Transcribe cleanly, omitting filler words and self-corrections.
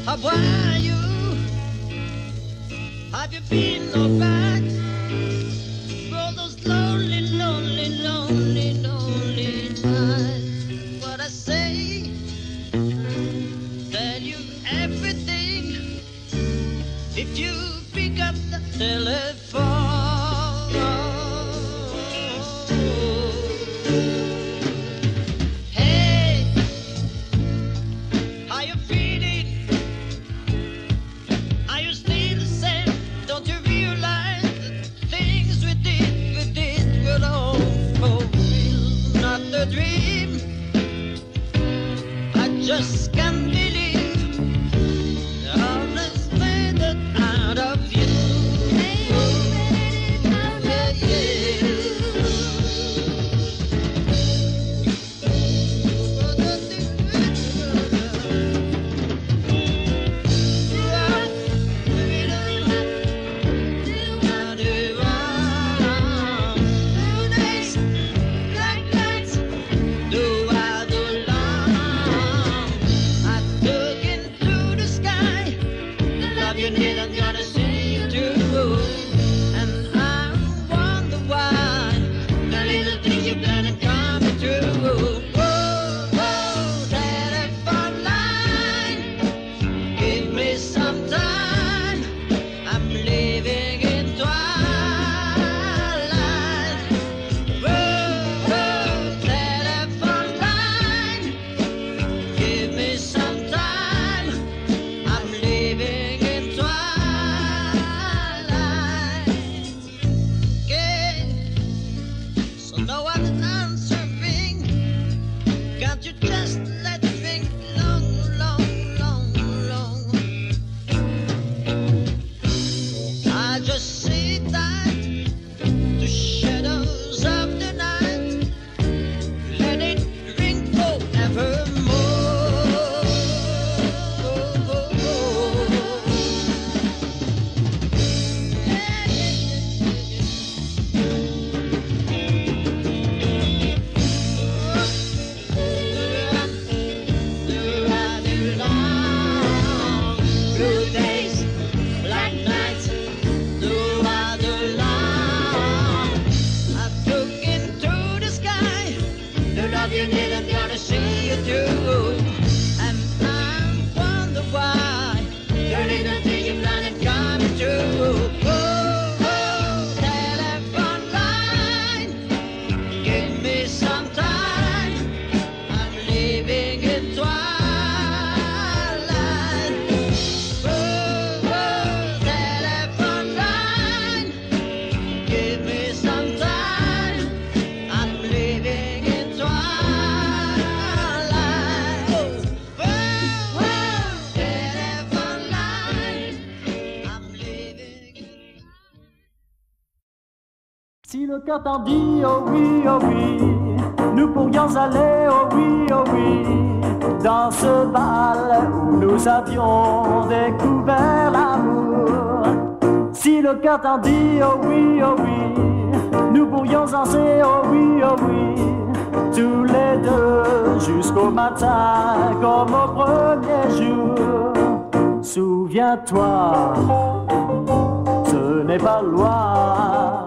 How are you? Have you been alright? For those lonely, lonely, lonely, lonely nights. What I say, tell you everything if you pick up the telephone. Hey, how you feeling? Are you still the same? Don't you realize that things we did were all for real, not a dream? I just can't believe all this made it out of you. Yeah, yeah. I'm gonna see you through, and I wonder why the little things you've done are coming true. Whoa, whoa, telephone line, give me some time. I'm living in twilight. Whoa, whoa, telephone line, give me some time. I'm living in twilight. Yeah. So no one is answering. Can't you just let it ring long, long, long, long? I just sit tight to shadows of the night. Let it ring forevermore. Blue days, black nights, through the long. I took into the sky the love you need. I'm gonna see you through, and I wonder why the little thing you planned coming true. Oh, oh, telephone line, give me some time. I'm living in twilight. Whoa, whoa, telephone line, give me some time. I'm living in twilight. Whoa, whoa, telephone line, I'm living in. Si le cœur t'en dit oh oui, nous pourrions aller oh oui, dans ce bal où nous avions découvert l'amour. Si le cœur t'en dit oh oui, nous pourrions danser oh oui, tous les deux jusqu'au matin comme au premier jour. Souviens-toi, ce n'est pas loin.